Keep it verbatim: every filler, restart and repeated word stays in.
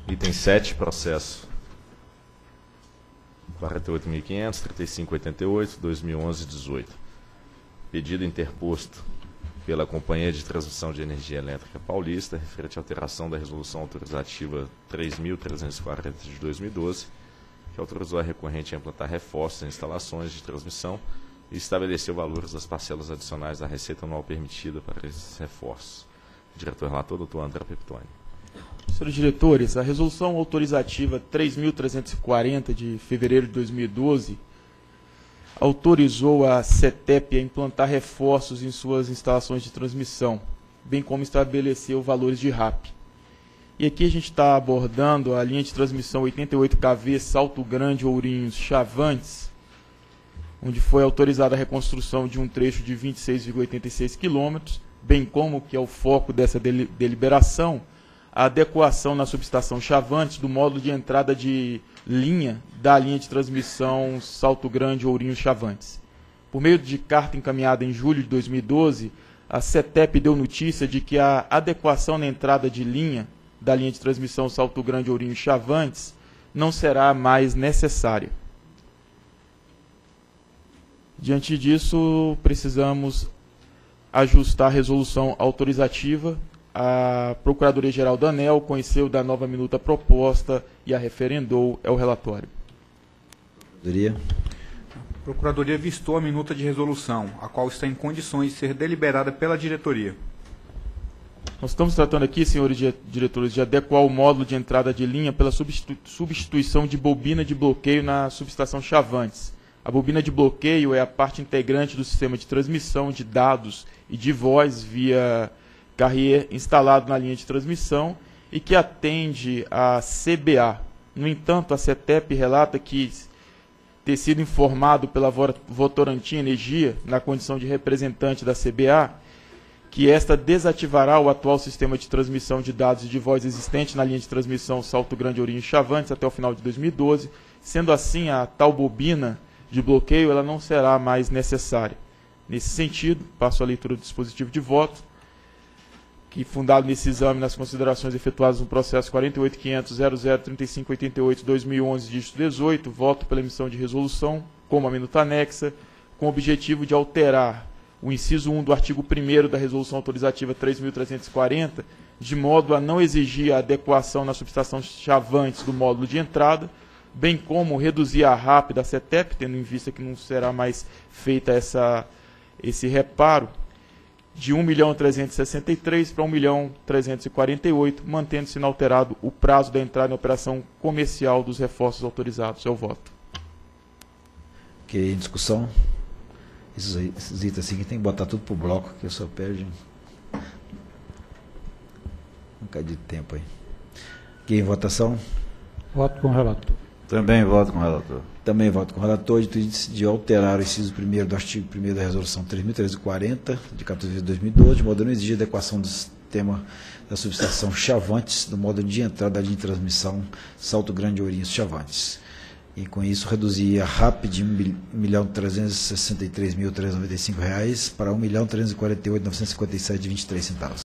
Item sete, processo quarenta e oito mil e quinhentos, trinta e cinco oitenta e oito, dois mil e onze dezoito. Pedido interposto pela Companhia de Transmissão de Energia Elétrica Paulista, referente à alteração da Resolução Autorizativa três mil trezentos e quarenta de dois mil e doze, que autorizou a recorrente a implantar reforços em instalações de transmissão e estabeleceu valores das parcelas adicionais da receita anual permitida para esses reforços. Diretor-relator, doutor André Peptoni. Senhores diretores, a Resolução Autorizativa três mil trezentos e quarenta de fevereiro de dois mil e doze autorizou a CETEP a implantar reforços em suas instalações de transmissão, bem como estabeleceu valores de R A P. E aqui a gente está abordando a linha de transmissão oitenta e oito kV Salto Grande Ourinhos Chavantes, onde foi autorizada a reconstrução de um trecho de vinte e seis vírgula oitenta e seis quilômetros, bem como, que é o foco dessa deliberação, a adequação na subestação Chavantes do módulo de entrada de linha da linha de transmissão Salto Grande Ourinhos Chavantes. Por meio de carta encaminhada em julho de dois mil e doze, a CETEP deu notícia de que a adequação na entrada de linha da linha de transmissão Salto Grande Ourinhos Chavantes não será mais necessária. Diante disso, precisamos ajustar a resolução autorizativa. A Procuradoria-Geral da ANEEL conheceu da nova minuta proposta e a referendou. É o relatório. Procuradoria. A Procuradoria vistou a minuta de resolução, a qual está em condições de ser deliberada pela diretoria. Nós estamos tratando aqui, senhores diretores, de adequar o módulo de entrada de linha pela substitu- substituição de bobina de bloqueio na subestação Chavantes. A bobina de bloqueio é a parte integrante do sistema de transmissão de dados e de voz via carrier instalado na linha de transmissão e que atende a C B A. No entanto, a CETEP relata que ter sido informado pela Votorantim Energia, na condição de representante da C B A, que esta desativará o atual sistema de transmissão de dados e de voz existente na linha de transmissão Salto Grande Ourinhos Chavantes até o final de dois mil e doze. Sendo assim, a tal bobina de bloqueio ela não será mais necessária. Nesse sentido, passo a leitura do dispositivo de voto, que, fundado nesse exame nas considerações efetuadas no processo quarenta e oito mil quinhentos ponto zero zero três cinco oito oito barra dois mil e onze, dígito dezoito, voto pela emissão de resolução, como a minuta anexa, com o objetivo de alterar o inciso um do artigo primeiro da Resolução Autorizativa três mil trezentos e quarenta, de modo a não exigir a adequação na subestação Chavantes do módulo de entrada, bem como reduzir a R A P da CETEP, tendo em vista que não será mais feita essa, esse reparo, de um milhão trezentos e sessenta e três para um milhão trezentos e quarenta e oito, mantendo-se inalterado o prazo da entrada em operação comercial dos reforços autorizados. É o voto. Ok, em discussão. Esses, aí, esses itens assim que tem que botar tudo pro bloco, que eu só perde um bocado de tempo aí. Aqui em votação. Voto com o relator. Também voto com o relator. Também voto com o relator de, de alterar o inciso primeiro do artigo primeiro da Resolução três mil trezentos e quarenta, de quatorze de dois mil e doze, de modo a não exigir adequação do sistema da subestação Chavantes, do modo de entrada da linha de transmissão Salto Grande Ourinhos Chavantes. E com isso reduzir a R A P de um milhão trezentos e sessenta e três mil trezentos e noventa e cinco reais para um milhão trezentos e quarenta e oito mil novecentos e cinquenta e sete reais e vinte e três centavos.